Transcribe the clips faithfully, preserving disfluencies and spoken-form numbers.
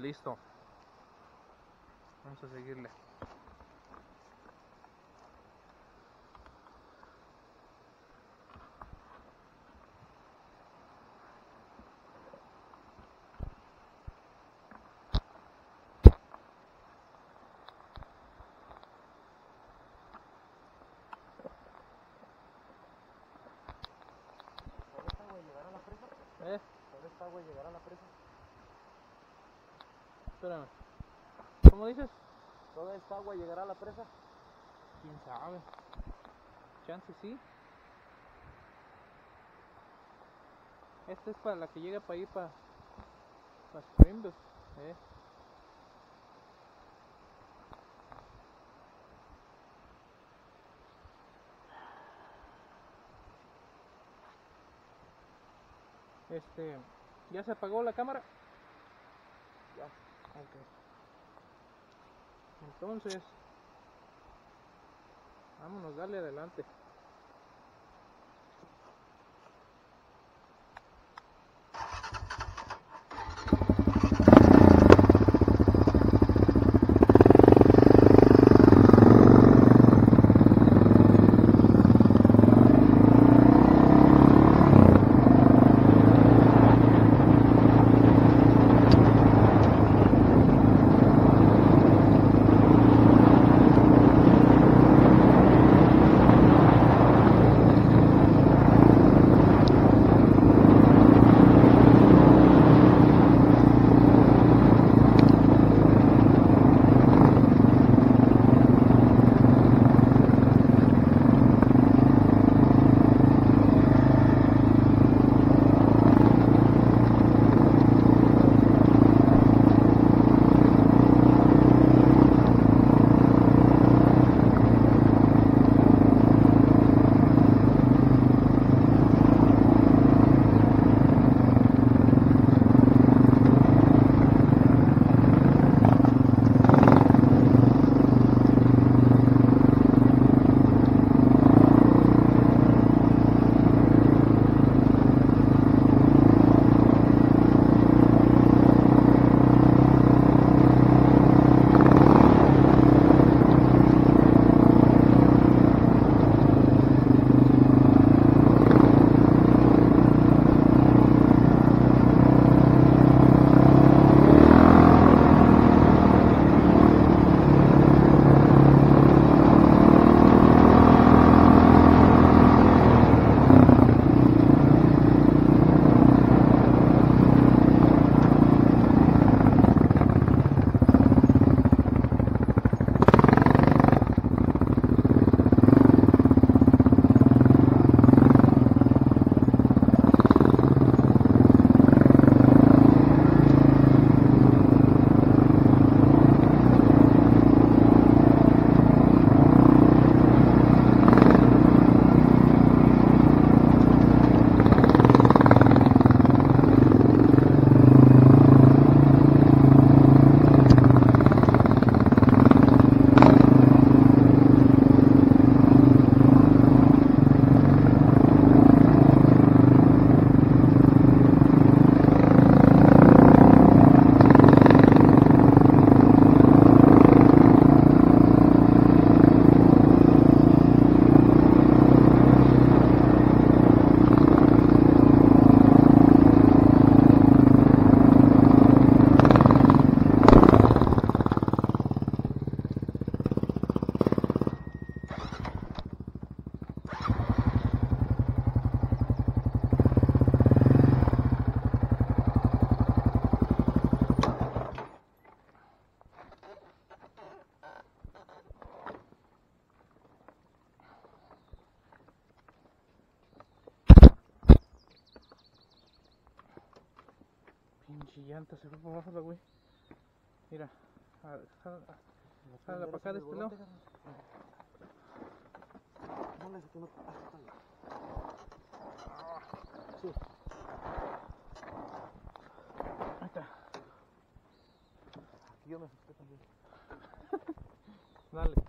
listo. Vamos a seguirle. ¿Eh? ¿Toda esta agua llegará a la presa? Espérame. ¿Cómo dices? ¿Toda esta agua llegará a la presa? ¿Quién sabe? Chance sí. Esta es para la que llega para ir para, para Springfield. ¿Eh? Este, ¿ya se apagó la cámara? Ya. Ok. Entonces, vámonos, dale adelante. Pinche llanta se fue para abajo la güey. Mira, jala para acá de este lado. No le saqué, no. Sí. Ahí está. Aquí yo me asusté también. Dale.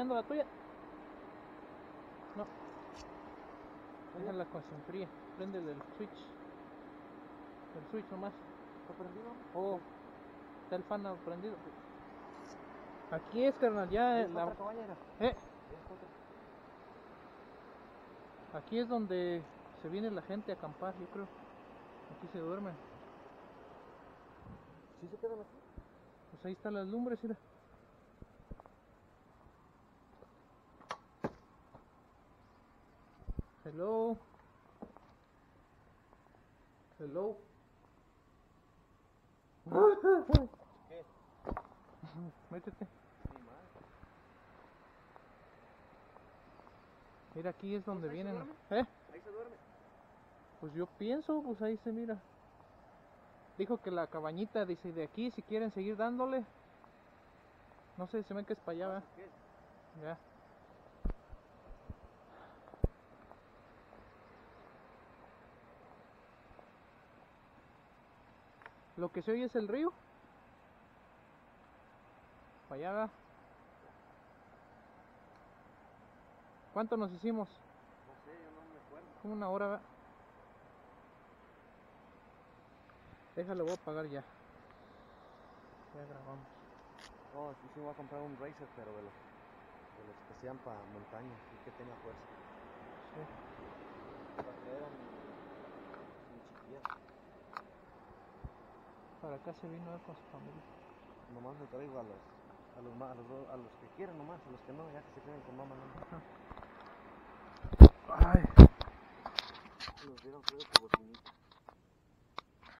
prendiendo la tuya? No. Déjala con se enfríe. Préndele el switch. El switch nomás. ¿Está prendido? Oh, está el fan prendido. Aquí es, carnal, ya ¿Es la... otra caballera? Eh, ¿Es otra? aquí es donde se viene la gente a acampar, yo creo. Aquí se duermen. ¿Sí se quedan aquí? Pues ahí están las lumbres, mira. Hello. Hello. ¿Qué? Métete. Ni más. Mira, aquí es donde ¿Ahí se vienen. duerme? ¿Eh? Ahí se duerme. Pues yo pienso, pues ahí se mira. Dijo que la cabañita, dice, de aquí, si quieren seguir dándole. No sé, se ven que es para allá, ¿verdad? ¿Qué? Ya. Lo que se oye es el río. Para allá, ¿verdad? ¿Cuánto nos hicimos? No sé, yo no me acuerdo. Como una hora, ¿verdad? Déjalo, voy a apagar ya. Ya grabamos. No, sí, sí voy a comprar un racer, pero de los, de los que sean para montaña y que tenga fuerza. Sí. Para que eran muy chiquillas. Para acá se vino él con su familia. Nomás me traigo a los, a los, ma- a los, do- a los que quieren nomás, a los que no, ya que se queden con mamá. No. Ay. Los dieron creo que bocinita.